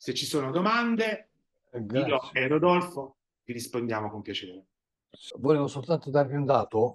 Se ci sono domande, io Grazie. e Rodolfo vi rispondiamo con piacere. Volevo soltanto darvi un dato.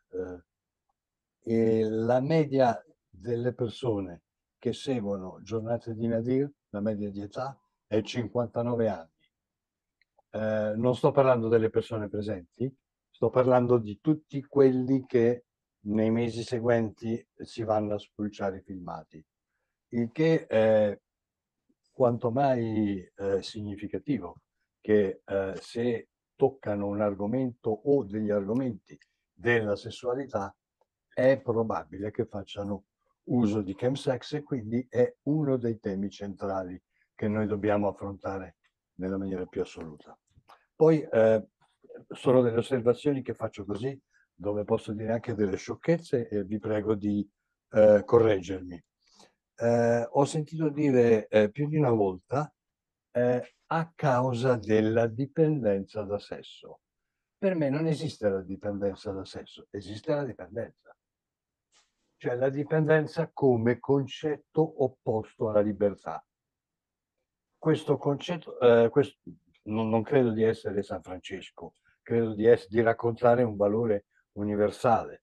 E la media delle persone che seguono giornate di Nadir, la media di età, è 59 anni. Non sto parlando delle persone presenti, sto parlando di tutti quelli che nei mesi seguenti si vanno a spulciare i filmati, il che è quanto mai significativo, che se toccano un argomento o degli argomenti della sessualità è probabile che facciano uso di chemsex, e quindi è uno dei temi centrali che noi dobbiamo affrontare nella maniera più assoluta. Poi sono delle osservazioni che faccio così, dove posso dire anche delle sciocchezze, e vi prego di correggermi. Ho sentito dire più di una volta a causa della dipendenza da sesso. Per me non esiste la dipendenza da sesso, esiste la dipendenza. Cioè la dipendenza come concetto opposto alla libertà. Questo concetto, non credo di essere San Francesco, credo di raccontare un valore universale.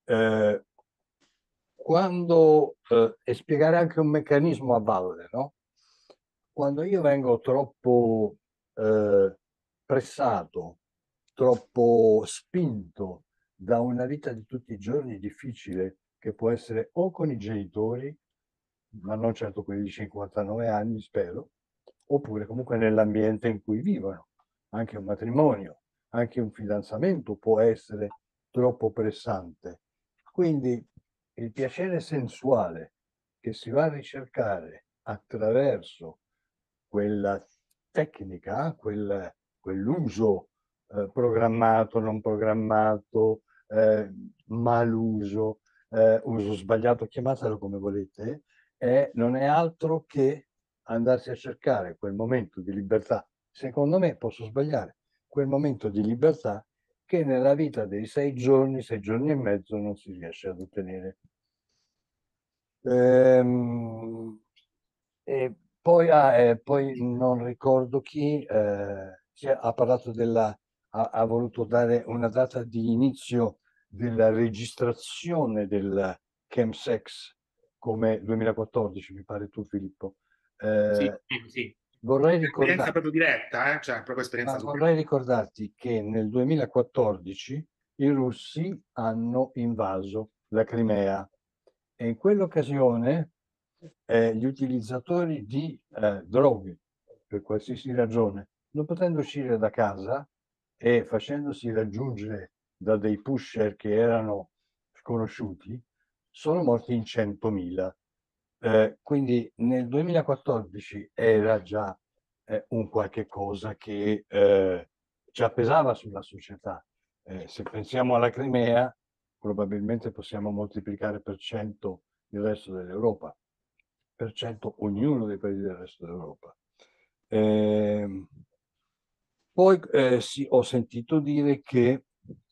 E spiegare anche un meccanismo a valle, no? Quando io vengo troppo pressato, troppo spinto da una vita di tutti i giorni difficile, che può essere o con i genitori, ma non certo quelli di 59 anni, spero, oppure comunque nell'ambiente in cui vivono. Anche un matrimonio, anche un fidanzamento può essere troppo pressante. Quindi il piacere sensuale che si va a ricercare attraverso quella tecnica, quell'uso programmato, non programmato, maluso, uso sbagliato, chiamatelo come volete, non è altro che andarsi a cercare quel momento di libertà. Secondo me, posso sbagliare, quel momento di libertà che nella vita dei 6 giorni e mezzo non si riesce ad ottenere. E poi non ricordo chi ha parlato ha voluto dare una data di inizio della registrazione del chemsex come 2014, mi pare tu Filippo. Sì, Eh, sì. vorrei Esperienza ricordare proprio diretta, cioè proprio esperienza Ma su. vorrei ricordarti che nel 2014 i russi hanno invaso la Crimea, e in quell'occasione gli utilizzatori di droghe, per qualsiasi ragione, non potendo uscire da casa e facendosi raggiungere da dei pusher che erano sconosciuti, sono morti in 100.000. Quindi nel 2014 era già un qualche cosa che già pesava sulla società. Se pensiamo alla Crimea, probabilmente possiamo moltiplicare per 100 il resto dell'Europa, per 100 ognuno dei paesi del resto d'Europa. Poi ho sentito dire che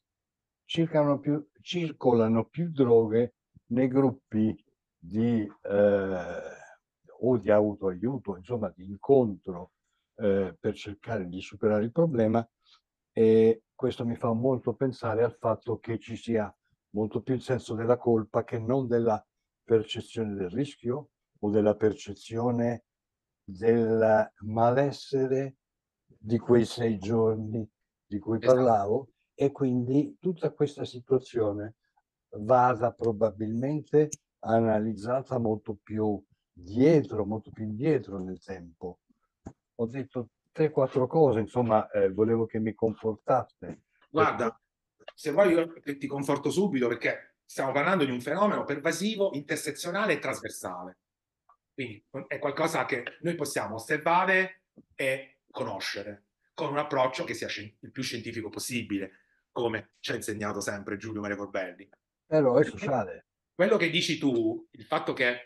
circolano più droghe nei gruppi o di autoaiuto, insomma di incontro per cercare di superare il problema, e questo mi fa molto pensare al fatto che ci sia molto più il senso della colpa che non della percezione del rischio o della percezione del malessere di quei 6 giorni di cui Esatto. parlavo, e quindi tutta questa situazione vada probabilmente analizzata molto più indietro nel tempo. Ho detto 3-4 cose, insomma, volevo che mi confortaste. Guarda, se vuoi io ti conforto subito perché stiamo parlando di un fenomeno pervasivo, intersezionale e trasversale. Quindi è qualcosa che noi possiamo osservare e conoscere con un approccio che sia il più scientifico possibile, come ci ha insegnato sempre Giulio Maria Corbelli. Però è sociale. Quello che dici tu, il fatto che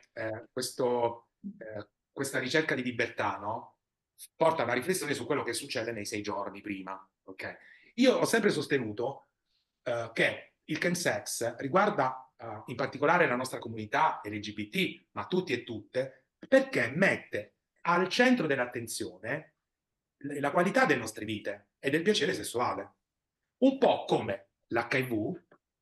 questa ricerca di libertà, no, porta a una riflessione su quello che succede nei 6 giorni prima. Okay? Io ho sempre sostenuto che il chemsex riguarda in particolare la nostra comunità LGBT, ma tutti e tutte, perché mette al centro dell'attenzione la qualità delle nostre vite e del piacere sessuale. Un po' come l'HIV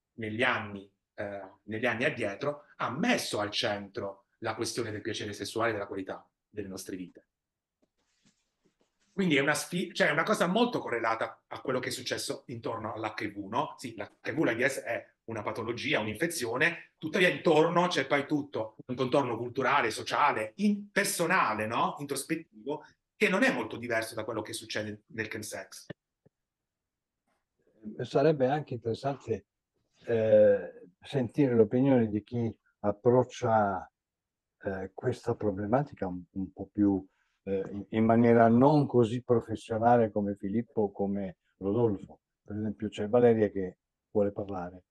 negli anni addietro ha messo al centro la questione del piacere sessuale e della qualità delle nostre vite. Quindi è cioè è una cosa molto correlata a quello che è successo intorno all'HIV, no? Sì, l'HIV, l'AIDS è una patologia, un'infezione, tuttavia intorno c'è poi tutto un contorno culturale, sociale, personale, no? Introspettivo, che non è molto diverso da quello che succede nel chemsex. Sarebbe anche interessante sentire l'opinione di chi approccia questa problematica un po' più in maniera non così professionale come Filippo o come Rodolfo. Per esempio c'è Valeria che vuole parlare.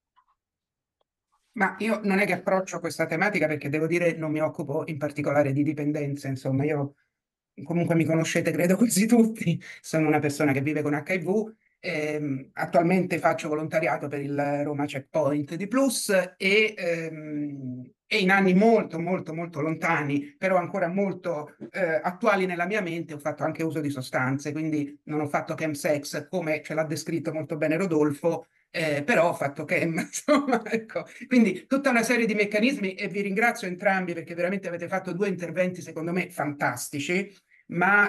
Ma io non è che approccio questa tematica perché devo dire non mi occupo in particolare di dipendenze, insomma, io comunque mi conoscete, credo quasi tutti, sono una persona che vive con HIV, attualmente faccio volontariato per il Roma Checkpoint di Plus e in anni molto molto molto lontani, però ancora molto attuali nella mia mente, ho fatto anche uso di sostanze, quindi non ho fatto chemsex come ce l'ha descritto molto bene Rodolfo, però ho fatto chem, insomma, ecco. Quindi tutta una serie di meccanismi e vi ringrazio entrambi perché veramente avete fatto due interventi secondo me fantastici, ma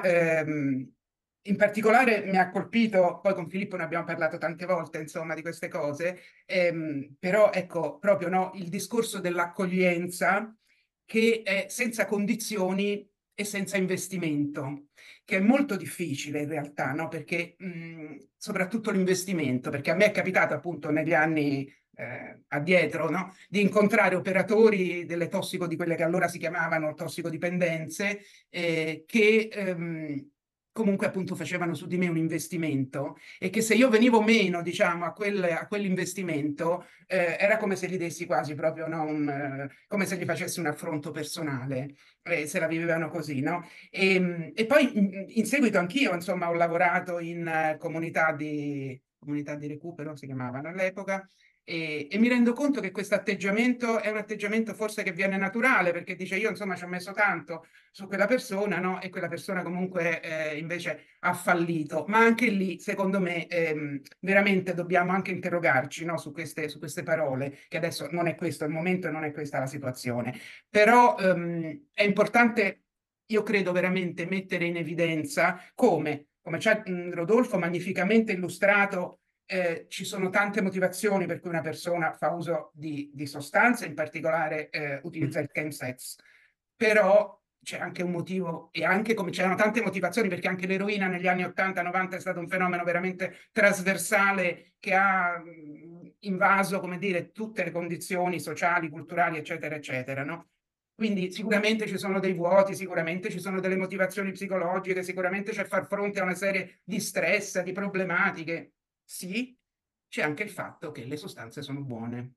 in particolare mi ha colpito, poi con Filippo ne abbiamo parlato tante volte, insomma, di queste cose, però ecco, proprio no, il discorso dell'accoglienza che è senza condizioni e senza investimento, che è molto difficile in realtà, no? Perché soprattutto l'investimento, perché a me è capitato appunto negli anni addietro, no? Di incontrare operatori di quelle che allora si chiamavano tossicodipendenze, che comunque appunto facevano su di me un investimento e che se io venivo meno, diciamo, a quell'investimento, era come se gli dessi quasi proprio, no, come se gli facessi un affronto personale, se la vivevano così, no? E poi in seguito anch'io, insomma, ho lavorato in comunità di recupero, si chiamavano all'epoca, e mi rendo conto che questo atteggiamento è un atteggiamento forse che viene naturale, perché dice io insomma ci ho messo tanto su quella persona, no? E quella persona comunque invece ha fallito. Ma anche lì, secondo me, veramente dobbiamo anche interrogarci, no? Su queste parole, che adesso non è questo il momento e non è questa la situazione. Però è importante, io credo veramente, mettere in evidenza come c'è Rodolfo magnificamente illustrato, ci sono tante motivazioni per cui una persona fa uso di sostanze, in particolare utilizza il chemsex, però c'è anche un motivo e anche come c'erano tante motivazioni perché anche l'eroina negli anni 80-90 è stato un fenomeno veramente trasversale che ha invaso, come dire, tutte le condizioni sociali, culturali, eccetera, eccetera, no? Quindi sicuramente ci sono dei vuoti, sicuramente ci sono delle motivazioni psicologiche, sicuramente c'è far fronte a una serie di stress, di problematiche. Sì, c'è anche il fatto che le sostanze sono buone.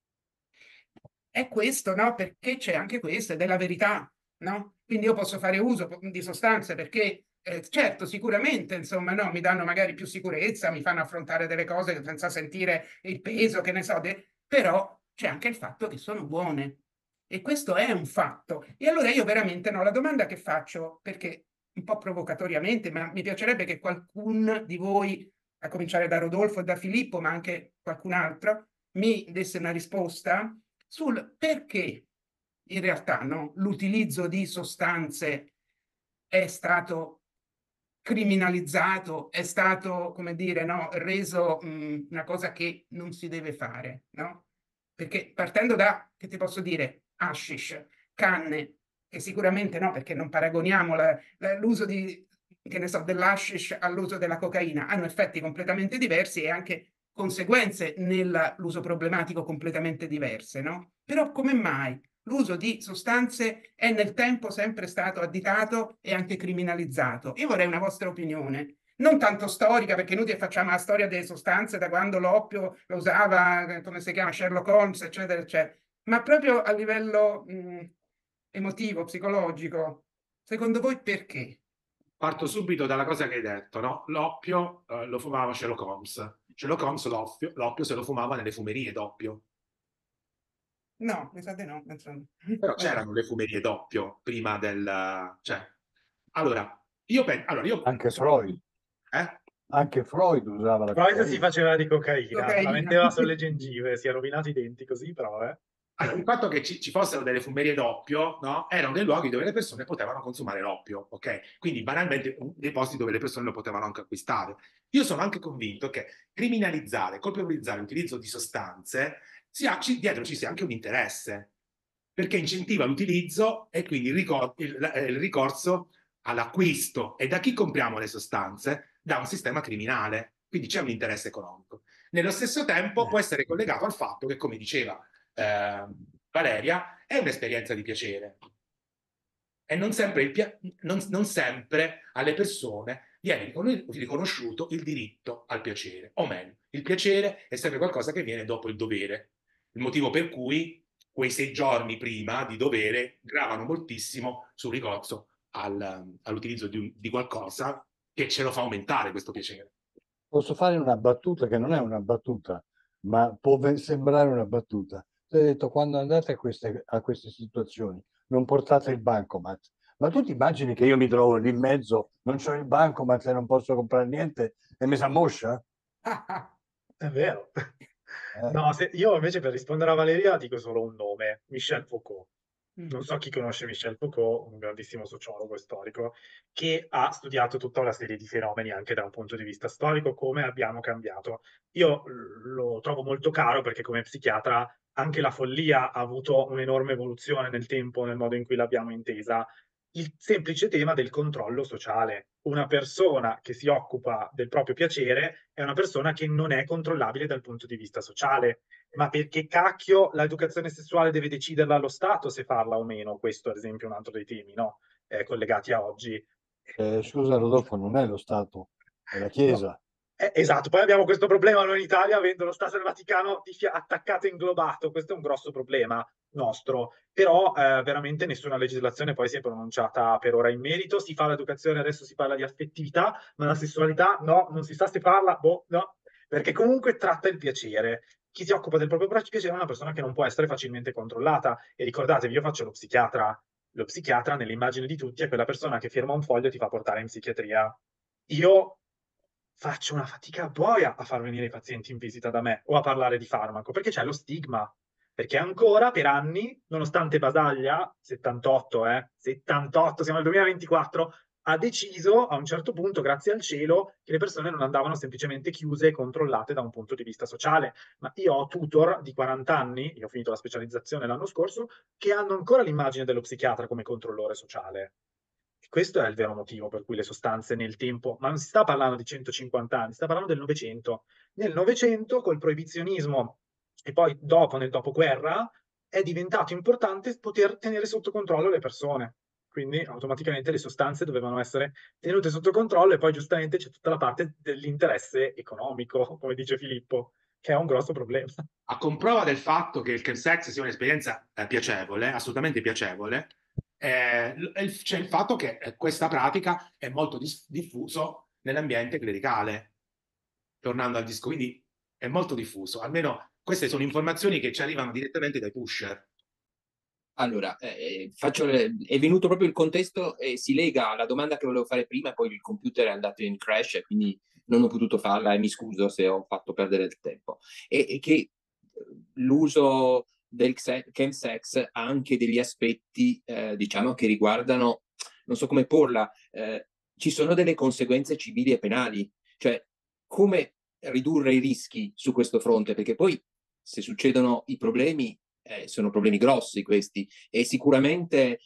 È questo, no? Perché c'è anche questo, ed è la verità, no? Quindi io posso fare uso di sostanze perché, certo, sicuramente, insomma, no, mi danno magari più sicurezza, mi fanno affrontare delle cose senza sentire il peso, che ne so, però c'è anche il fatto che sono buone. E questo è un fatto. E allora io veramente, no, la domanda che faccio, perché un po' provocatoriamente, ma mi piacerebbe che qualcuno di voi, a cominciare da Rodolfo e da Filippo, ma anche qualcun altro, mi desse una risposta sul perché in realtà no, l'utilizzo di sostanze è stato criminalizzato, è stato, come dire, no, reso una cosa che non si deve fare, no? Perché partendo da, che ti posso dire, hashish, canne, che sicuramente no, perché non paragoniamo l'uso di, che ne so, dell'hashish all'uso della cocaina, hanno effetti completamente diversi e anche conseguenze nell'uso problematico completamente diverse, no? Però come mai l'uso di sostanze è nel tempo sempre stato additato e anche criminalizzato? Io vorrei una vostra opinione. Non tanto storica, perché noi facciamo la storia delle sostanze da quando l'oppio lo usava, come si chiama, Sherlock Holmes, eccetera, eccetera, ma proprio a livello emotivo, psicologico. Secondo voi perché? Parto subito dalla cosa che hai detto, no? L'oppio lo fumava Sherlock Holmes. Sherlock Holmes l'oppio se lo fumava nelle fumerie d'oppio. No, mi sa di no. Però c'erano le fumerie d'oppio prima del... cioè, Allora, io Anche Freud. Eh? Anche Freud usava la Freud si cocaina. faceva di cocaina, la Cocaina. metteva sulle gengive, si è rovinato i denti così, però, Allora, il fatto che ci fossero delle fumerie d'oppio, no? Erano dei luoghi dove le persone potevano consumare l'oppio, ok? Quindi banalmente dei posti dove le persone lo potevano anche acquistare. Io sono anche convinto che criminalizzare, colpevolizzare l'utilizzo di sostanze, dietro ci sia anche un interesse, perché incentiva l'utilizzo e quindi il ricorso all'acquisto. E da chi compriamo le sostanze? Da un sistema criminale. Quindi c'è un interesse economico. Nello stesso tempo può essere collegato al fatto che, come diceva Valeria, è un'esperienza di piacere. E non sempre, non sempre alle persone viene riconosciuto il diritto al piacere, o meglio, il piacere è sempre qualcosa che viene dopo il dovere. Il motivo per cui quei 6 giorni prima di dovere gravano moltissimo sul ricorso all'utilizzo di qualcosa che ce lo fa aumentare questo piacere. Posso fare una battuta che non è una battuta, ma può sembrare una battuta. Tu hai detto, quando andate a queste situazioni, non portate il bancomat. Ma tu ti immagini che io mi trovo lì in mezzo, non c'ho il bancomat e non posso comprare niente e mi s'ammoscia? è vero. Eh. No, io invece per rispondere a Valeria dico solo un nome, Michel Foucault. Non so chi conosce Michel Foucault, un grandissimo sociologo e storico, che ha studiato tutta una serie di fenomeni anche da un punto di vista storico, come abbiamo cambiato. Io lo trovo molto caro perché come psichiatra anche la follia ha avuto un'enorme evoluzione nel tempo, nel modo in cui l'abbiamo intesa. Il semplice tema del controllo sociale. Una persona che si occupa del proprio piacere è una persona che non è controllabile dal punto di vista sociale. Ma perché cacchio l'educazione sessuale deve deciderla lo Stato se farla o meno? Questo, ad esempio, è un altro dei temi, no? Collegati a oggi. Scusa Rodolfo, non è lo Stato, è la No. Chiesa. Esatto, poi abbiamo questo problema noi in Italia, avendo lo Stato del Vaticano attaccato e inglobato, questo è un grosso problema nostro, però veramente nessuna legislazione poi si è pronunciata per ora in merito, si fa l'educazione, adesso si parla di affettività, ma la sessualità no, non si sa se parla, boh, no, perché comunque tratta il piacere. Chi si occupa del proprio piacere è una persona che non può essere facilmente controllata, e ricordatevi, io faccio lo psichiatra nell'immagine di tutti è quella persona che firma un foglio e ti fa portare in psichiatria. Io faccio una fatica boia a far venire i pazienti in visita da me o a parlare di farmaco, perché c'è lo stigma. Perché ancora per anni, nonostante Basaglia, 78, 78, siamo nel 2024, ha deciso a un certo punto, grazie al cielo, che le persone non andavano semplicemente chiuse e controllate da un punto di vista sociale. Ma io ho tutor di 40 anni, io ho finito la specializzazione l'anno scorso, che hanno ancora l'immagine dello psichiatra come controllore sociale. E questo è il vero motivo per cui le sostanze nel tempo, ma non si sta parlando di 150 anni, si sta parlando del Novecento. Nel Novecento, col proibizionismo e poi dopo, nel dopoguerra, è diventato importante poter tenere sotto controllo le persone. Quindi automaticamente le sostanze dovevano essere tenute sotto controllo e poi giustamente c'è tutta la parte dell'interesse economico, come dice Filippo, che è un grosso problema. A comprova del fatto che il chemsex sia un'esperienza piacevole, assolutamente piacevole, c'è il fatto che questa pratica è molto diffuso nell'ambiente clericale. Tornando al disco, quindi è molto diffuso. Almeno queste sono informazioni che ci arrivano direttamente dai pusher. Allora, è venuto proprio il contesto e si lega alla domanda che volevo fare prima, poi il computer è andato in crash e quindi non ho potuto farla e mi scuso se ho fatto perdere il tempo. E che l'uso del chemsex ha anche degli aspetti, diciamo, che riguardano, non so come porla, ci sono delle conseguenze civili e penali, cioè come ridurre i rischi su questo fronte, perché poi se succedono i problemi sono problemi grossi questi e sicuramente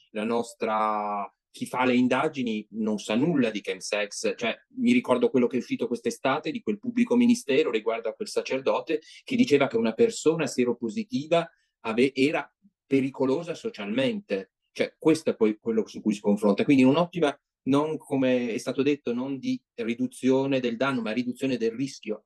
chi fa le indagini non sa nulla di chemsex, cioè mi ricordo quello che è uscito quest'estate di quel pubblico ministero riguardo a quel sacerdote che diceva che una persona seropositiva era pericolosa socialmente, cioè questo è poi quello su cui si confronta, quindi un'ottima, non come è stato detto, non di riduzione del danno ma riduzione del rischio.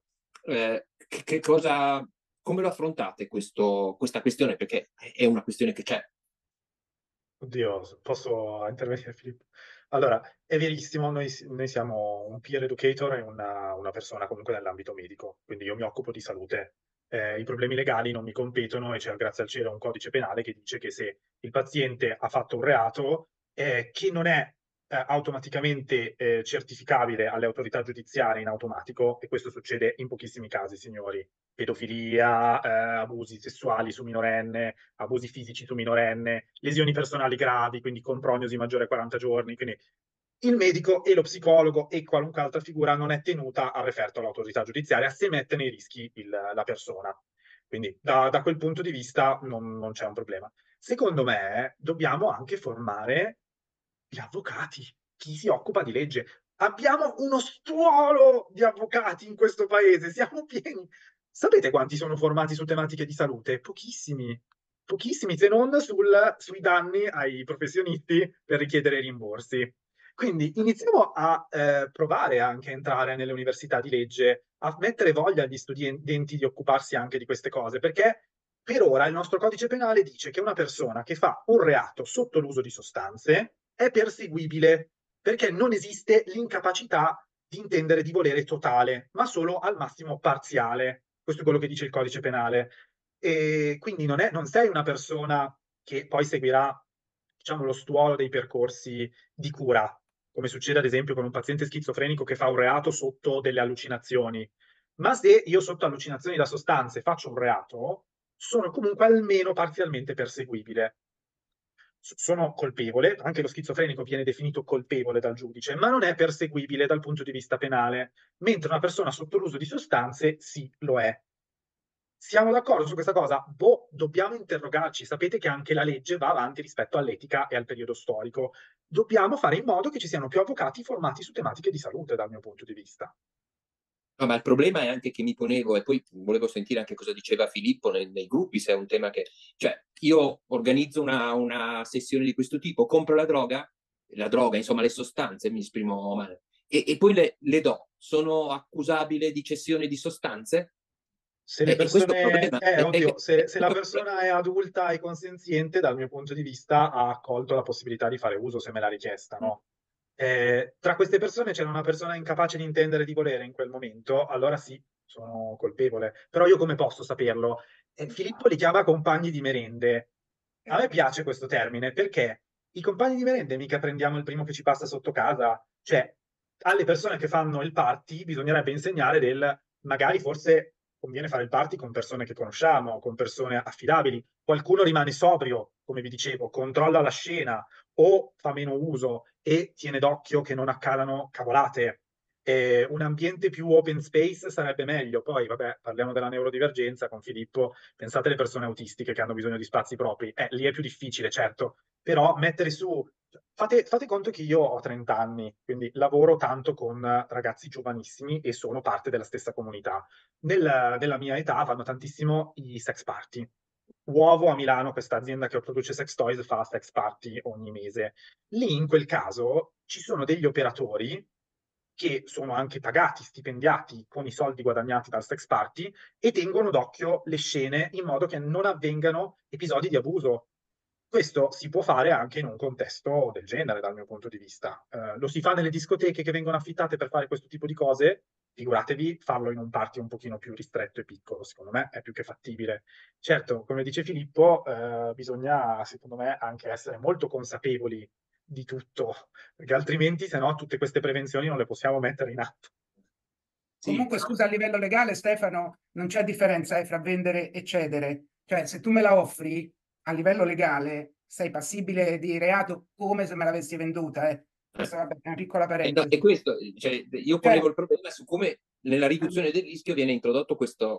Come lo affrontate questa questione? Perché è una questione che c'è. Oddio, posso intervenire Filippo? Allora, è verissimo, noi siamo un peer educator e una persona comunque nell'ambito medico, quindi io mi occupo di salute. I problemi legali non mi competono e c'è grazie al cielo un codice penale che dice che se il paziente ha fatto un reato che non è automaticamente certificabile alle autorità giudiziarie in automatico, e questo succede in pochissimi casi, signori. Pedofilia, abusi sessuali su minorenne, abusi fisici su minorenne, lesioni personali gravi, quindi con prognosi maggiore a 40 giorni. Quindi il medico e lo psicologo e qualunque altra figura non è tenuta a referto all'autorità giudiziaria se mette nei rischi la persona. Quindi da quel punto di vista non c'è un problema. Secondo me dobbiamo anche formare gli avvocati, chi si occupa di legge. Abbiamo uno stuolo di avvocati in questo paese, siamo pieni. Sapete quanti sono formati su tematiche di salute? Pochissimi, pochissimi, se non sui danni ai professionisti per richiedere rimborsi. Quindi iniziamo a provare anche a entrare nelle università di legge, a mettere voglia agli studenti di occuparsi anche di queste cose, perché per ora il nostro codice penale dice che una persona che fa un reato sotto l'uso di sostanze è perseguibile, perché non esiste l'incapacità di intendere di volere totale, ma solo al massimo parziale. Questo è quello che dice il codice penale. E quindi non sei una persona che poi seguirà, diciamo, lo stuolo dei percorsi di cura, come succede ad esempio con un paziente schizofrenico che fa un reato sotto delle allucinazioni. Ma se io sotto allucinazioni da sostanze faccio un reato, sono comunque almeno parzialmente perseguibile. Sono colpevole, anche lo schizofrenico viene definito colpevole dal giudice, ma non è perseguibile dal punto di vista penale, mentre una persona sotto l'uso di sostanze sì, lo è. Siamo d'accordo su questa cosa? Boh, dobbiamo interrogarci. Sapete che anche la legge va avanti rispetto all'etica e al periodo storico. Dobbiamo fare in modo che ci siano più avvocati formati su tematiche di salute, dal mio punto di vista. No, ma il problema è anche che mi ponevo, e poi volevo sentire anche cosa diceva Filippo nei gruppi, se è un tema che... Cioè, io organizzo una sessione di questo tipo, compro la droga, insomma le sostanze, mi esprimo male, e poi le do. Sono accusabile di cessione di sostanze? Se le persone, oddio, se la persona è adulta e consenziente, dal mio punto di vista, ha accolto la possibilità di fare uso se me l'ha richiesta, no? Tra queste persone c'era una persona incapace di intendere di volere in quel momento, allora sì, sono colpevole. Però io come posso saperlo? Filippo li chiama compagni di merende. A me piace questo termine perché i compagni di merende mica prendiamo il primo che ci passa sotto casa. Cioè, alle persone che fanno il party bisognerebbe insegnare magari forse conviene fare il party con persone che conosciamo, con persone affidabili. Qualcuno rimane sobrio, come vi dicevo, controlla la scena o fa meno uso e tiene d'occhio che non accadano cavolate. Un ambiente più open space sarebbe meglio. Poi, vabbè, parliamo della neurodivergenza con Filippo. Pensate alle persone autistiche che hanno bisogno di spazi propri. Lì è più difficile, certo. Però mettere su... Fate conto che io ho 30 anni, quindi lavoro tanto con ragazzi giovanissimi e sono parte della stessa comunità. Nella mia età vanno tantissimo i sex party. Uovo a Milano, questa azienda che produce sex toys, fa sex party ogni mese. Lì, in quel caso, ci sono degli operatori che sono anche pagati, stipendiati con i soldi guadagnati dal sex party e tengono d'occhio le scene in modo che non avvengano episodi di abuso. Questo si può fare anche in un contesto del genere, dal mio punto di vista. Lo si fa nelle discoteche che vengono affittate per fare questo tipo di cose, figuratevi farlo in un party un pochino più ristretto e piccolo, secondo me è più che fattibile. Certo, come dice Filippo, bisogna, secondo me, anche essere molto consapevoli di tutto, perché altrimenti, se no, tutte queste prevenzioni non le possiamo mettere in atto. Comunque, scusa, a livello legale, Stefano, non c'è differenza fra vendere e cedere. Cioè, se tu me la offri, a livello legale, sei passibile di reato come se me l'avessi venduta. Questa vabbè, è una piccola parentesi. E questo, cioè, io ponevo il problema su come nella riduzione del rischio viene introdotto questa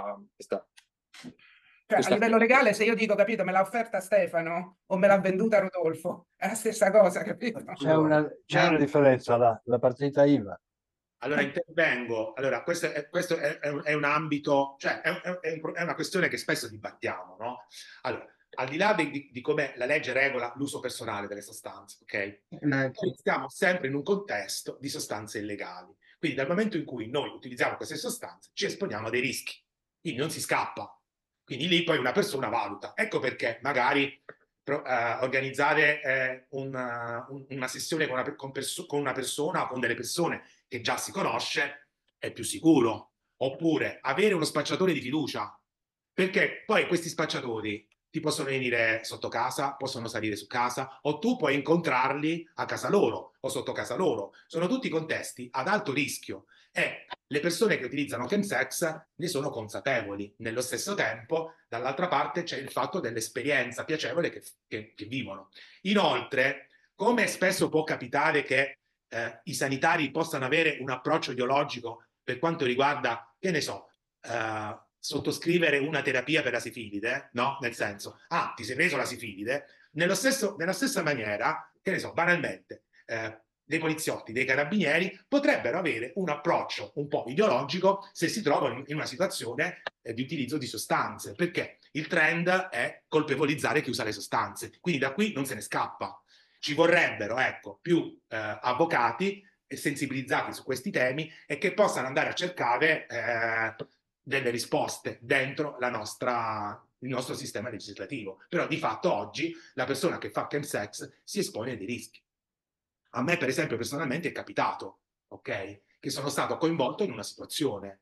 Cioè, a livello legale, se io dico, capito, me l'ha offerta Stefano o me l'ha venduta Rodolfo, è la stessa cosa, capito? C'è una differenza, la partita IVA. Allora intervengo. Allora, questo è un ambito, cioè è una questione che spesso dibattiamo, no? Allora, al di là di come la legge regola l'uso personale delle sostanze, ok? Noi stiamo sempre in un contesto di sostanze illegali. Quindi dal momento in cui noi utilizziamo queste sostanze ci esponiamo a dei rischi. Quindi non si scappa. Quindi lì poi una persona valuta. Ecco perché magari organizzare una sessione con una persona o con delle persone che già si conosce è più sicuro. Oppure avere uno spacciatore di fiducia. Perché poi questi spacciatori ti possono venire sotto casa, possono salire su casa, o tu puoi incontrarli a casa loro o sotto casa loro. Sono tutti contesti ad alto rischio e le persone che utilizzano chemsex ne sono consapevoli. Nello stesso tempo, dall'altra parte, c'è il fatto dell'esperienza piacevole che vivono. Inoltre, come spesso può capitare che i sanitari possano avere un approccio ideologico per quanto riguarda, che ne so, sottoscrivere una terapia per la sifilide, no? Nel senso, ti sei preso la sifilide, nella stessa maniera, che ne so, banalmente, dei poliziotti, dei carabinieri potrebbero avere un approccio un po' ideologico se si trovano in una situazione di utilizzo di sostanze, perché il trend è colpevolizzare chi usa le sostanze, quindi da qui non se ne scappa. Ci vorrebbero, ecco, più avvocati sensibilizzati su questi temi e che possano andare a cercare delle risposte dentro il nostro sistema legislativo. Però di fatto oggi la persona che fa chemsex si espone a dei rischi. A me, per esempio, personalmente è capitato, ok? Che sono stato coinvolto in una situazione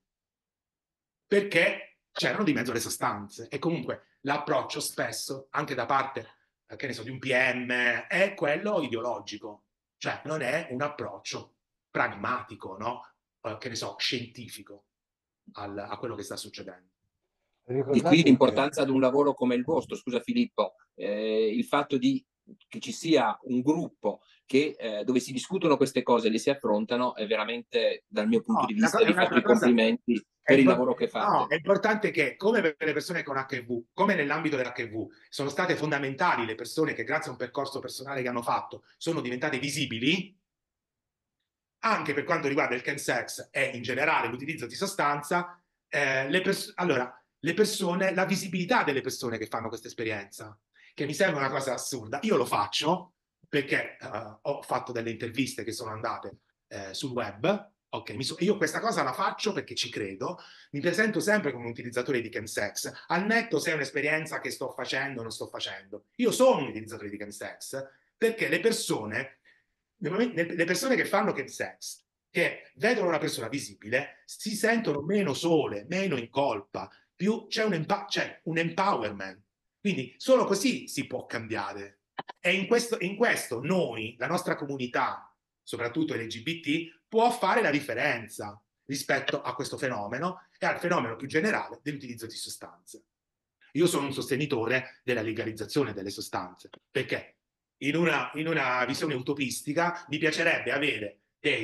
perché c'erano di mezzo le sostanze e comunque l'approccio spesso, anche da parte, che ne so, di un PM, è quello ideologico, cioè non è un approccio pragmatico, no? Che ne so, scientifico a quello che sta succedendo. Di qui l'importanza di un lavoro come il vostro, scusa Filippo, il fatto che ci sia un gruppo dove si discutono queste cose e le si affrontano è veramente, dal mio punto di vista, vi faccio i complimenti per il lavoro che fate. No, è importante che, come per le persone con HIV, come nell'ambito dell'HIV, sono state fondamentali le persone che grazie a un percorso personale che hanno fatto sono diventate visibili, anche per quanto riguarda il chemsex e in generale l'utilizzo di sostanza, le persone, la visibilità delle persone che fanno questa esperienza, che mi sembra una cosa assurda. Io lo faccio perché ho fatto delle interviste che sono andate sul web. Ok, io questa cosa la faccio perché ci credo, mi presento sempre come un utilizzatore di chemsex, al netto se è un'esperienza che sto facendo o non sto facendo. Io sono un utilizzatore di chemsex perché le persone che fanno chemsex, che vedono una persona visibile, si sentono meno sole, meno in colpa, più c'è un empowerment. Quindi solo così si può cambiare. E in questo noi, la nostra comunità, soprattutto LGBT, può fare la differenza rispetto a questo fenomeno e al fenomeno più generale dell'utilizzo di sostanze. Io sono un sostenitore della legalizzazione delle sostanze, perché in una visione utopistica mi piacerebbe avere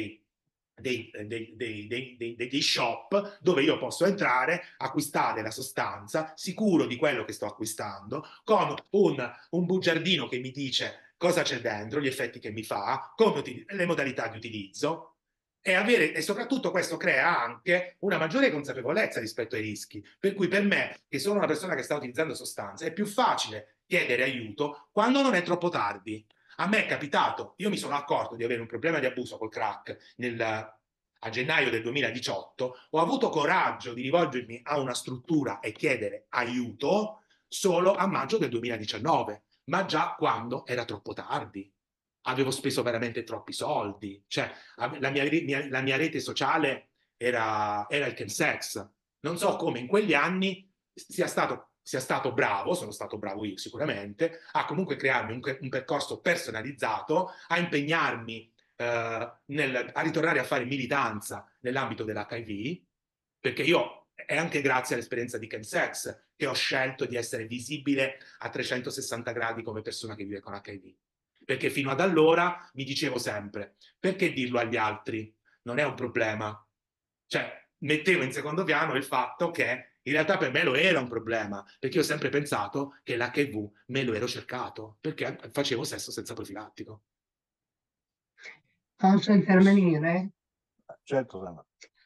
degli shop dove io posso entrare, acquistare la sostanza, sicuro di quello che sto acquistando, con un bugiardino che mi dice cosa c'è dentro, gli effetti che mi fa, le modalità di utilizzo, e soprattutto questo crea anche una maggiore consapevolezza rispetto ai rischi, per cui per me, che sono una persona che sta utilizzando sostanze, è più facile chiedere aiuto quando non è troppo tardi. A me è capitato, io mi sono accorto di avere un problema di abuso col crack a gennaio del 2018, ho avuto coraggio di rivolgermi a una struttura e chiedere aiuto solo a maggio del 2019, ma già quando era troppo tardi. Avevo speso veramente troppi soldi, cioè la mia rete sociale era il chemsex. Non so come in quegli anni sia stato bravo, sono stato bravo io sicuramente, a comunque crearmi un percorso personalizzato, a impegnarmi a ritornare a fare militanza nell'ambito dell'HIV, perché io è anche grazie all'esperienza di chemsex che ho scelto di essere visibile a 360 gradi come persona che vive con HIV. Perché fino ad allora mi dicevo sempre, perché dirlo agli altri? Non è un problema. Cioè, mettevo in secondo piano il fatto che in realtà per me lo era un problema, perché io ho sempre pensato che l'HIV me lo ero cercato, perché facevo sesso senza profilattico. Posso intervenire? Certo, Sandra.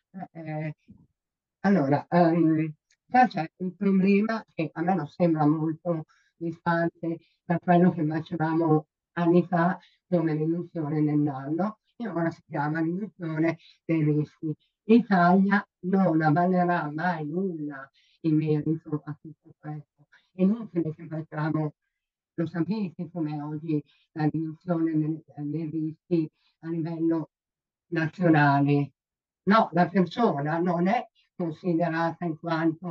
Allora, qua c'è un problema che a me non sembra molto distante da quello che facevamo anni fa come riduzione del danno, e ora si chiama riduzione dei rischi. L'Italia non avallerà mai nulla in merito a tutto questo. È inutile che facciamo, lo sapete come oggi la riduzione dei rischi a livello nazionale. No, la persona non è considerata in quanto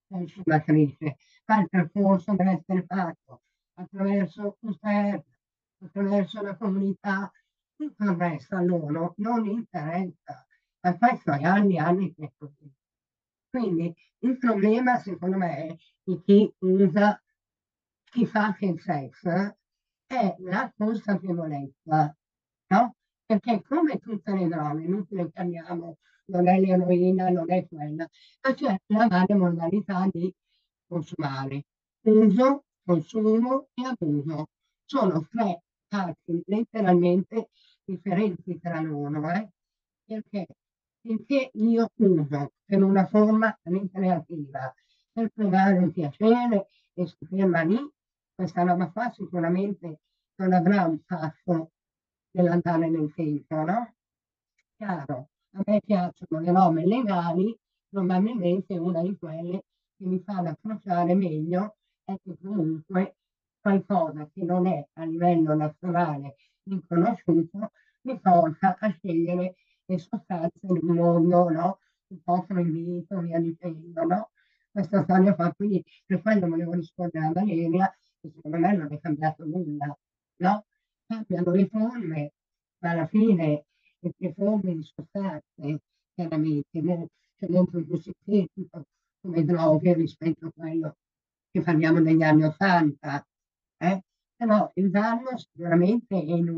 consumatrice, ma il percorso deve essere fatto attraverso un CERT, attraverso la comunità, tutto il resto a loro non interessa, ma poi sono anni e anni che è così. Quindi il problema secondo me di chi usa, chi fa anche il sex, è la consapevolezza, no? Perché come tutte le droghe, inutile che andiamo, non è l'eroina, non è quella, ma c'è la varia modalità di consumare. Uso, consumo e abuso. Sono tre parti letteralmente differenti tra loro, perché finché io uso per una forma ricreativa, per provare un piacere e si ferma lì, questa roba qua sicuramente non avrà un passo nell'andare nel tempo, no? Chiaro, a me piacciono le robe legali, probabilmente una di quelle che mi fanno approcciare meglio è che comunque qualcosa che non è a livello nazionale riconosciuto mi porta a scegliere le sostanze del mondo, no? Un po' proibito, via dicendo, no? Questa storia qua, quindi per quello volevo rispondere a Valeria, che secondo me non è cambiato nulla, no? Cambiano le forme, ma alla fine le forme di sostanze, chiaramente, c'è molto più sintetico come droghe rispetto a quello che parliamo degli anni '80, però il danno sicuramente è in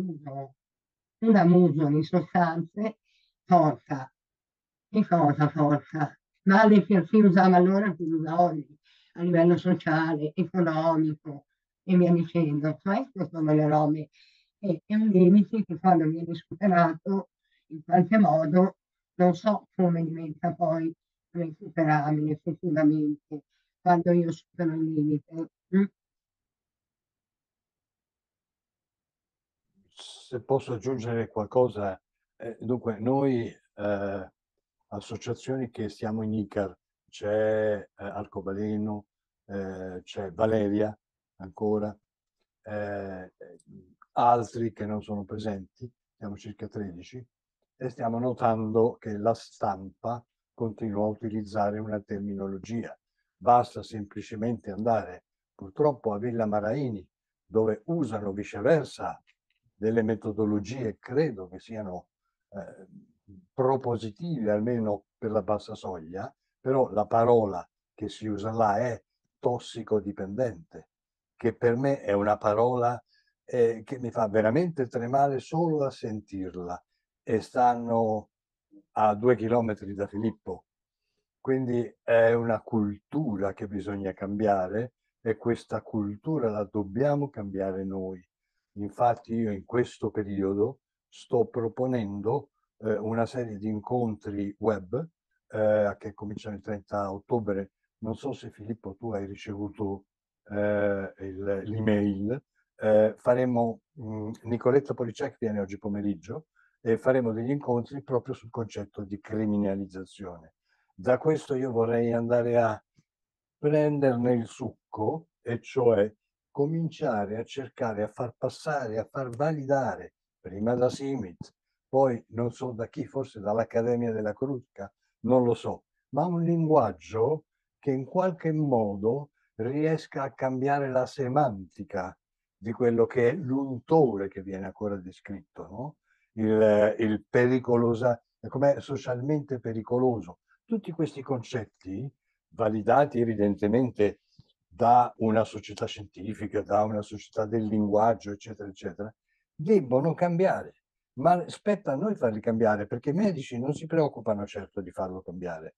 un abuso di sostanze porta, che cosa porta? Male per chi usava allora, chi usa oggi, a livello sociale, economico e via dicendo. Queste sono le robe che è un limite che quando viene superato in qualche modo non so come diventa poi recuperabile effettivamente quando io supero il limite. Se posso aggiungere qualcosa, dunque noi associazioni che siamo in ICAR, c'è Arcobaleno, c'è Valeria ancora, altri che non sono presenti, siamo circa 13, e stiamo notando che la stampa continua a utilizzare una terminologia. Basta semplicemente andare purtroppo a Villa Maraini, dove usano viceversa delle metodologie, credo che siano propositive, almeno per la bassa soglia, però la parola che si usa là è tossicodipendente, che per me è una parola che mi fa veramente tremare solo a sentirla, e stanno a 2 chilometri da Filippo. Quindi è una cultura che bisogna cambiare, e questa cultura la dobbiamo cambiare noi. Infatti io in questo periodo sto proponendo una serie di incontri web che cominciano il 30 ottobre. Non so se Filippo tu hai ricevuto l'email. Faremo, Nicoletta Policek viene oggi pomeriggio e faremo degli incontri proprio sul concetto di criminalizzazione. Da questo io vorrei andare a prenderne il succo, e cioè cominciare a cercare, a far passare, a far validare, prima da Simit, poi non so da chi, forse dall'Accademia della Crusca, non lo so, ma un linguaggio che in qualche modo riesca a cambiare la semantica di quello che è l'untore che viene ancora descritto, no? Il pericolosa, com'è socialmente pericoloso. Tutti questi concetti, validati evidentemente da una società scientifica, da una società del linguaggio, eccetera, eccetera, debbono cambiare. Ma spetta a noi farli cambiare, perché i medici non si preoccupano certo di farlo cambiare.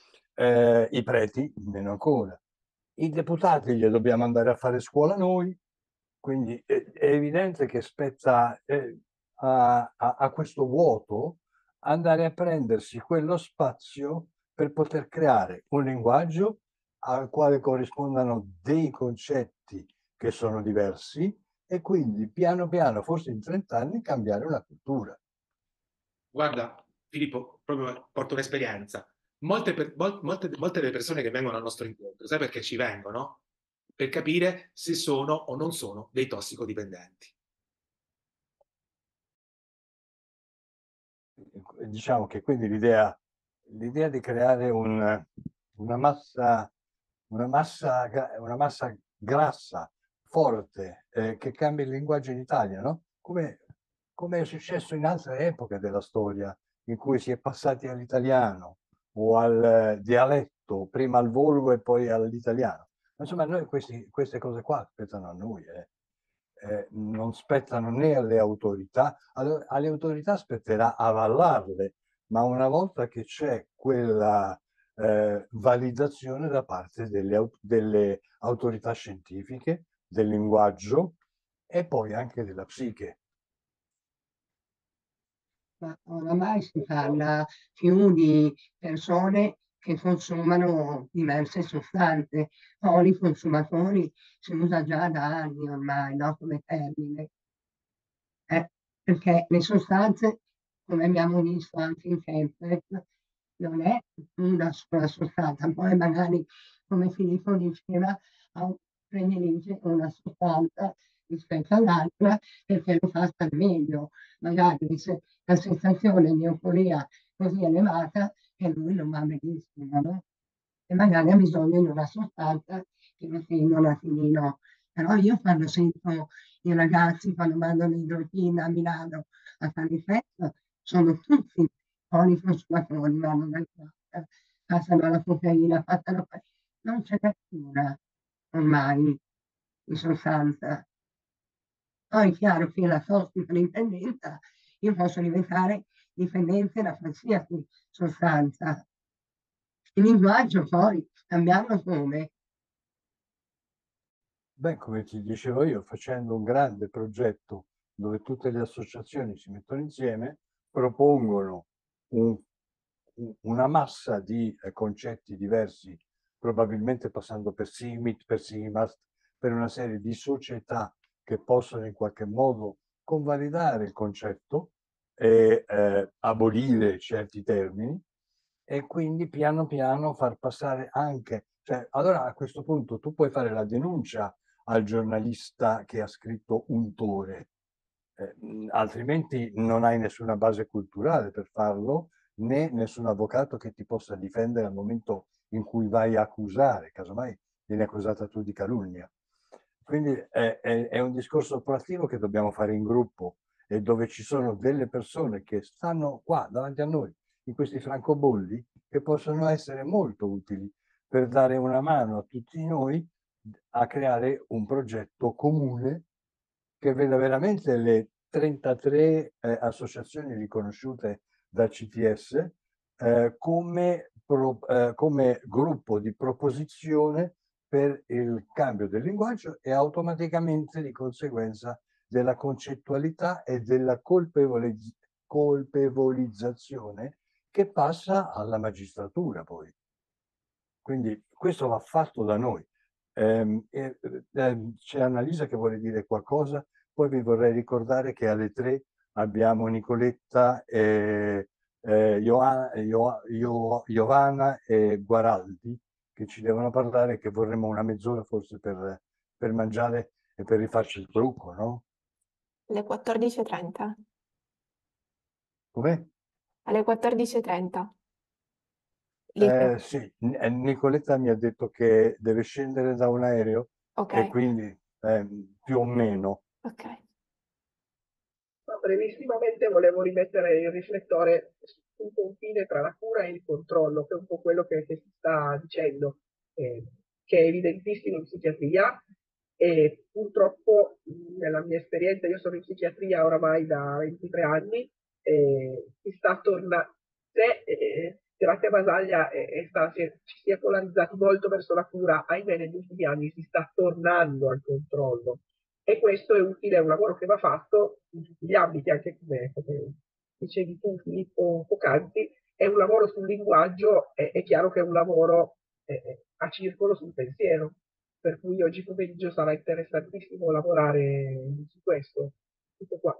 I preti, meno ancora. I deputati li dobbiamo andare a fare scuola noi, quindi è evidente che spetta a questo vuoto andare a prendersi quello spazio per poter creare un linguaggio al quale corrispondano dei concetti che sono diversi, e quindi piano piano, forse in 30 anni, cambiare una cultura. Guarda, Filippo, proprio porto un'esperienza. Molte delle persone che vengono al nostro incontro, sai perché ci vengono? Per capire se sono o non sono dei tossicodipendenti. Diciamo che quindi l'idea di creare una massa una massa grassa, forte, che cambia il linguaggio in Italia, no? Come è successo in altre epoche della storia, in cui si è passati all'italiano o al dialetto, prima al volgo e poi all'italiano. Insomma, noi queste cose qua spettano a noi, non spettano né alle autorità, alle autorità spetterà avallarle, ma una volta che c'è quella validazione da parte delle autorità scientifiche, del linguaggio e poi anche della psiche. Ma oramai si parla più di persone che consumano diverse sostanze, policonsumatori si usa già da anni ormai, no? Come termine. Perché le sostanze, come abbiamo visto anche in Kempfer, non è una sola sostanza, poi magari, come Filippo diceva, predilige una sostanza rispetto all'altra perché lo fa star meglio. Magari la sensazione di euforia così elevata che lui non va benissimo, no? E magari ha bisogno di una sostanza che lo tenga un attimino. Però io quando sento i ragazzi, quando mandano i routine a Milano a fare il festa, sono tutti policonsumatori, vanno dal passano alla cocaina, non c'è nessuna ormai di sostanza. Poi è chiaro che la tossicodipendenza, io posso diventare dipendente da qualsiasi sostanza. Il linguaggio poi, cambiarlo come? Beh, come ti dicevo io, facendo un grande progetto dove tutte le associazioni si mettono insieme, propongono una massa di concetti diversi, probabilmente passando per SIMIT, per SIMAST, per una serie di società che possono in qualche modo convalidare il concetto e abolire certi termini e quindi piano piano far passare anche, cioè, allora a questo punto tu puoi fare la denuncia al giornalista che ha scritto untore, altrimenti non hai nessuna base culturale per farlo, né nessun avvocato che ti possa difendere al momento in cui vai a accusare, casomai vieni accusata tu di calunnia. Quindi è un discorso proattivo che dobbiamo fare in gruppo e dove ci sono delle persone che stanno qua davanti a noi, in questi francobolli, che possono essere molto utili per dare una mano a tutti noi a creare un progetto comune che veda veramente le 33 associazioni riconosciute dal CTS come gruppo di proposizione per il cambio del linguaggio e automaticamente di conseguenza della concettualità e della colpevolizzazione che passa alla magistratura poi. Quindi questo va fatto da noi. C'è Annalisa che vuole dire qualcosa, poi vi vorrei ricordare che alle 3 abbiamo Nicoletta, Giovanna e Guaraldi che ci devono parlare, che vorremmo una mezz'ora forse per mangiare e per rifarci il trucco, no? Alle 14:30. Com'è? Alle 14:30. Sì, Nicoletta mi ha detto che deve scendere da un aereo Ok, e quindi più o meno. ok. Ma brevissimamente volevo rimettere il riflettore sul confine tra la cura e il controllo, che è un po' quello che si sta dicendo, che è evidentissimo in psichiatria e purtroppo nella mia esperienza, io sono in psichiatria oramai da 23 anni, si sta tornando, se terapia Basaglia ci si è polarizzati molto verso la cura, ahimè negli ultimi anni si sta tornando al controllo. E questo è utile, è un lavoro che va fatto in tutti gli ambiti, anche come dicevi tu Filippo poc'anzi, è un lavoro sul linguaggio, è chiaro che è un lavoro a circolo sul pensiero, per cui oggi pomeriggio sarà interessantissimo lavorare su questo. Tutto qua.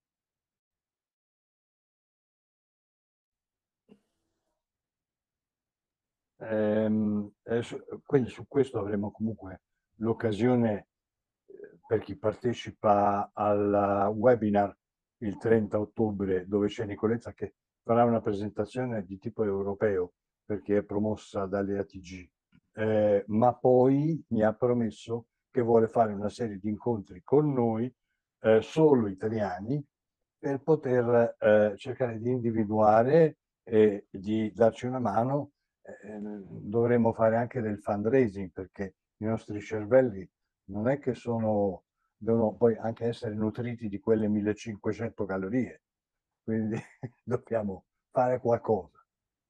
Quindi su questo avremo comunque l'occasione per chi partecipa al webinar il 30 ottobre dove c'è Nicoletta che farà una presentazione di tipo europeo perché è promossa dalle ATG ma poi mi ha promesso che vuole fare una serie di incontri con noi, solo italiani, per poter cercare di individuare e di darci una mano. Dovremmo fare anche del fundraising, perché i nostri cervelli non è che devono poi anche essere nutriti di quelle 1500 calorie, quindi dobbiamo fare qualcosa.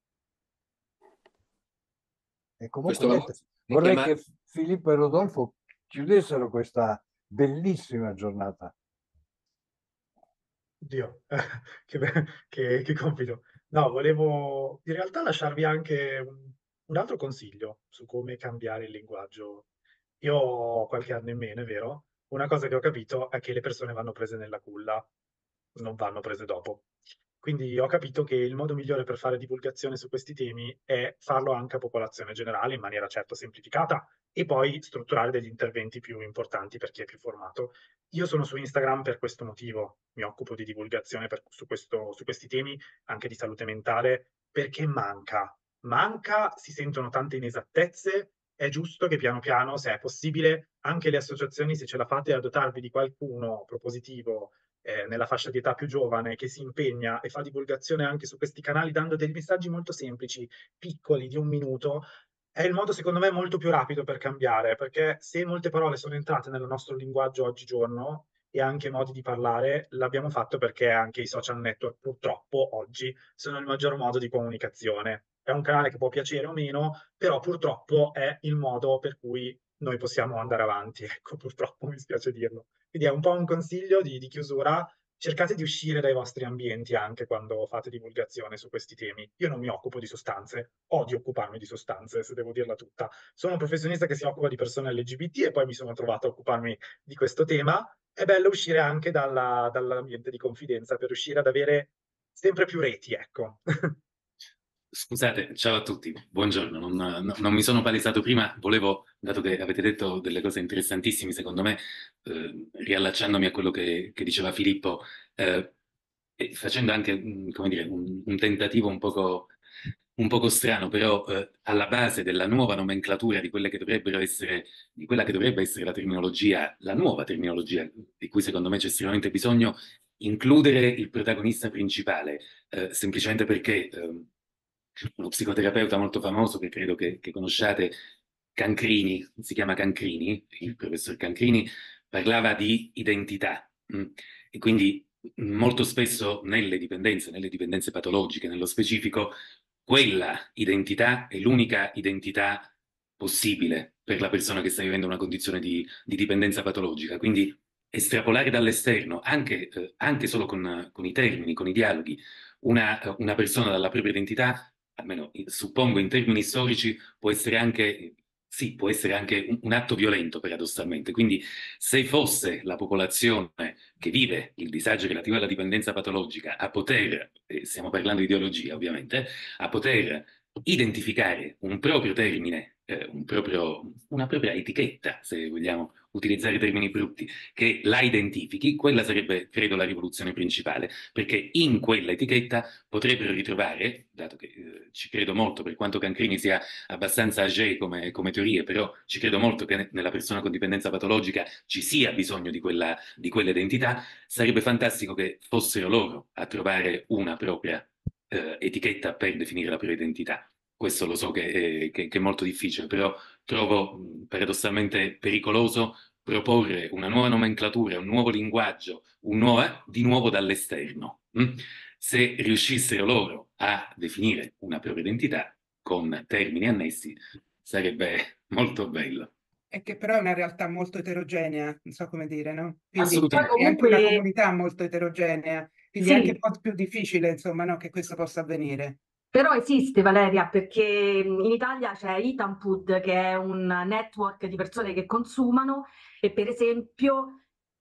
E comunque vorrei che Filippo e Rodolfo chiudessero questa bellissima giornata. Oddio, che compito. No, volevo in realtà lasciarvi anche un altro consiglio su come cambiare il linguaggio. Io ho qualche anno in meno, è vero. Una cosa che ho capito è che le persone vanno prese nella culla, non vanno prese dopo. Quindi ho capito che il modo migliore per fare divulgazione su questi temi è farlo anche a popolazione generale, in maniera certo semplificata, e poi strutturare degli interventi più importanti per chi è più formato. Io sono su Instagram per questo motivo, mi occupo di divulgazione su questi temi, anche di salute mentale, perché manca, si sentono tante inesattezze, è giusto che piano piano, se è possibile, anche le associazioni, se ce la fate a dotarvi di qualcuno propositivo nella fascia di età più giovane che si impegna e fa divulgazione anche su questi canali, dando dei messaggi molto semplici, piccoli, di 1 minuto, è il modo secondo me molto più rapido per cambiare, perché se molte parole sono entrate nel nostro linguaggio oggigiorno e anche modi di parlare, l'abbiamo fatto perché anche i social network purtroppo oggi sono il maggior modo di comunicazione. È un canale che può piacere o meno, però purtroppo è il modo per cui noi possiamo andare avanti. Ecco, purtroppo mi spiace dirlo. Quindi è un po' un consiglio di chiusura. Cercate di uscire dai vostri ambienti anche quando fate divulgazione su questi temi. Io non mi occupo di sostanze, odio occuparmi di sostanze, se devo dirla tutta. Sono un professionista che si occupa di persone LGBT e poi mi sono trovato a occuparmi di questo tema. È bello uscire anche dall'ambiente di confidenza per riuscire ad avere sempre più reti, ecco. Scusate, ciao a tutti, buongiorno, non mi sono palesato prima, volevo, dato che avete detto delle cose interessantissime, secondo me, riallacciandomi a quello che diceva Filippo, e facendo anche, come dire, un tentativo un poco strano, però alla base della nuova nomenclatura di quelle che dovrebbero essere, di quella che dovrebbe essere la terminologia, la nuova terminologia, di cui secondo me c'è estremamente bisogno, includere il protagonista principale, semplicemente perché uno psicoterapeuta molto famoso che credo che conosciate, Cancrini, si chiama Cancrini, il professor Cancrini, parlava di identità. E quindi molto spesso nelle dipendenze patologiche, nello specifico, quella identità è l'unica identità possibile per la persona che sta vivendo una condizione di dipendenza patologica. Quindi estrapolare dall'esterno, anche solo con i termini, con i dialoghi, una persona dalla propria identità, almeno suppongo in termini storici, può essere anche, sì, può essere anche un atto violento, paradossalmente. Quindi se fosse la popolazione che vive il disagio relativo alla dipendenza patologica a poter, stiamo parlando di ideologia ovviamente, a poter identificare un proprio termine, una propria etichetta, se vogliamo utilizzare termini brutti, che la identifichi, quella sarebbe, credo, la rivoluzione principale, perché in quella etichetta potrebbero ritrovare, dato che ci credo molto, per quanto Cancrini sia abbastanza âgé come teorie, però ci credo molto che nella persona con dipendenza patologica ci sia bisogno di quell'identità, sarebbe fantastico che fossero loro a trovare una propria etichetta per definire la propria identità. Questo lo so che è molto difficile, però trovo paradossalmente pericoloso proporre una nuova nomenclatura, un nuovo linguaggio, di nuovo dall'esterno. Se riuscissero loro a definire una propria identità con termini annessi, sarebbe molto bello. È che però è una realtà molto eterogenea, non so come dire, no? Quindi Assolutamente. è anche una comunità molto eterogenea, quindi Sì. è anche un po' più difficile, insomma, no, che questo possa avvenire. Però esiste, Valeria, perché in Italia c'è Itampud, che è un network di persone che consumano, e per esempio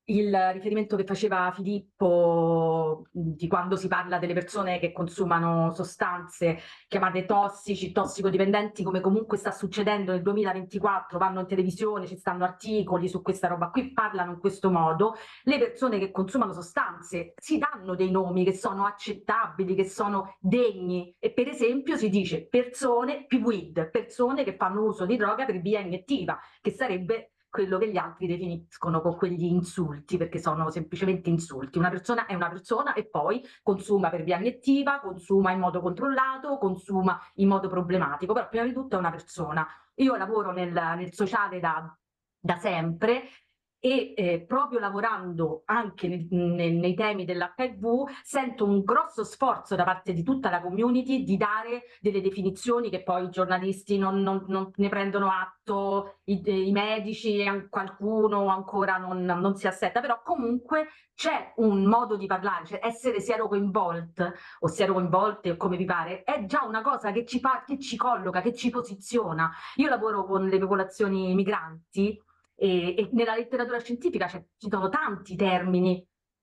il riferimento che faceva Filippo di quando si parla delle persone che consumano sostanze chiamate tossici, tossicodipendenti, come comunque sta succedendo nel 2024, vanno in televisione, ci stanno articoli su questa roba qui, parlano in questo modo. Le persone che consumano sostanze si danno dei nomi che sono accettabili, che sono degni, e per esempio si dice persone PWID, persone che fanno uso di droga per via iniettiva, che sarebbe quello che gli altri definiscono con quegli insulti, perché sono semplicemente insulti. Una persona è una persona e poi consuma per via iniettiva, consuma in modo controllato, consuma in modo problematico, però prima di tutto è una persona. Io lavoro nel sociale da sempre e proprio lavorando anche nei temi dell'HIV sento un grosso sforzo da parte di tutta la community di dare delle definizioni che poi i giornalisti non ne prendono atto, i medici, qualcuno ancora non si assetta, però comunque c'è un modo di parlare, cioè essere sierocoinvolte o sierocoinvolte o come vi pare, è già una cosa che ci colloca, che ci posiziona. Io lavoro con le popolazioni migranti e nella letteratura scientifica ci sono tanti termini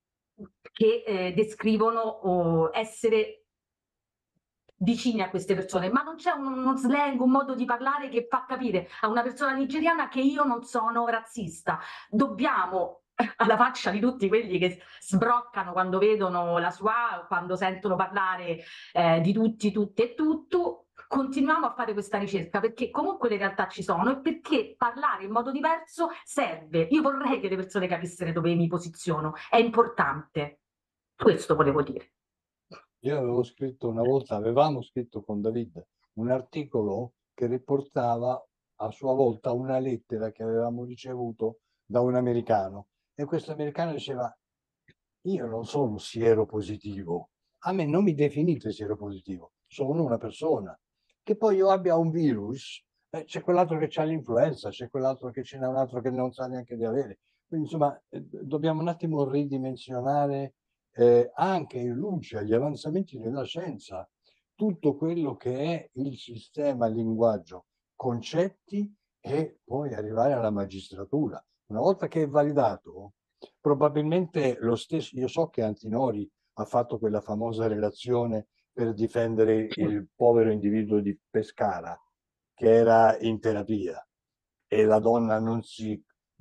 che descrivono essere vicini a queste persone, ma non c'è uno slang, un modo di parlare che fa capire a una persona nigeriana che io non sono razzista. Dobbiamo, alla faccia di tutti quelli che sbroccano quando vedono la SUA, quando sentono parlare di tutti, tutte e tutto, continuiamo a fare questa ricerca perché comunque le realtà ci sono e perché parlare in modo diverso serve. Io vorrei che le persone capissero dove mi posiziono, è importante. Questo volevo dire. Io avevamo scritto con David un articolo che riportava a sua volta una lettera che avevamo ricevuto da un americano, e questo americano diceva: io non sono sieropositivo, a me non mi definite sieropositivo, sono una persona. Che poi io abbia un virus, c'è quell'altro che ha l'influenza, c'è quell'altro che ce n'è un altro che non sa neanche di avere. Quindi insomma dobbiamo un attimo ridimensionare anche in luce agli avanzamenti della scienza tutto quello che è il sistema linguaggio, concetti, e poi arrivare alla magistratura. Una volta che è validato, probabilmente lo stesso, io so che Antinori ha fatto quella famosa relazione per difendere il povero individuo di Pescara che era in terapia e la donna non si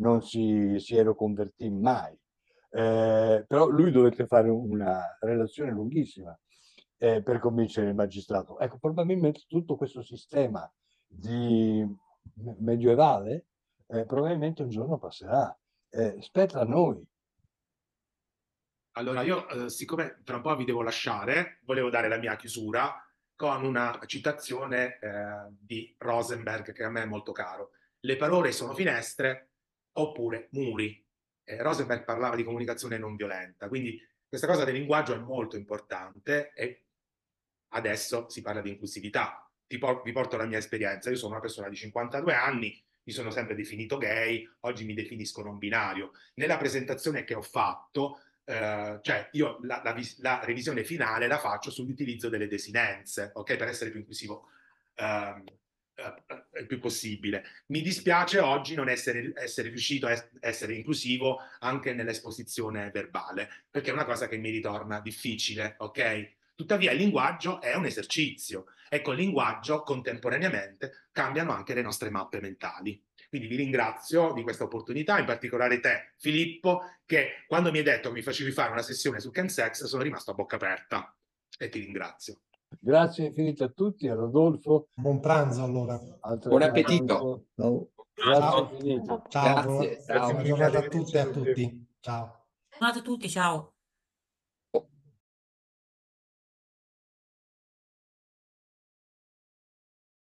eroconvertì mai. Però lui dovette fare una relazione lunghissima per convincere il magistrato. Ecco, probabilmente tutto questo sistema medievale probabilmente un giorno passerà. Spetta a noi. Allora, io, siccome tra un po' vi devo lasciare, volevo dare la mia chiusura con una citazione di Rosenberg, che a me è molto caro. Le parole sono finestre oppure muri. Rosenberg parlava di comunicazione non violenta, quindi questa cosa del linguaggio è molto importante e adesso si parla di inclusività. Vi porto la mia esperienza. Io sono una persona di 52 anni, mi sono sempre definito gay, oggi mi definisco non binario. Nella presentazione che ho fatto, cioè io la revisione finale la faccio sull'utilizzo delle desinenze, ok? Per essere più inclusivo il più possibile. Mi dispiace oggi non essere riuscito a essere inclusivo anche nell'esposizione verbale, perché è una cosa che mi ritorna difficile, ok? Tuttavia il linguaggio è un esercizio e col linguaggio contemporaneamente cambiano anche le nostre mappe mentali. Quindi vi ringrazio di questa opportunità, in particolare te, Filippo, che quando mi hai detto che mi facevi fare una sessione su chemsex sono rimasto a bocca aperta e ti ringrazio. Grazie infinite a tutti, a Rodolfo. Buon pranzo allora. Buon appetito. No. Grazie infinite. Ciao. Grazie, Buona ciao. giornata a tutte e a tutti. Ciao. Buonanotte a tutti, ciao.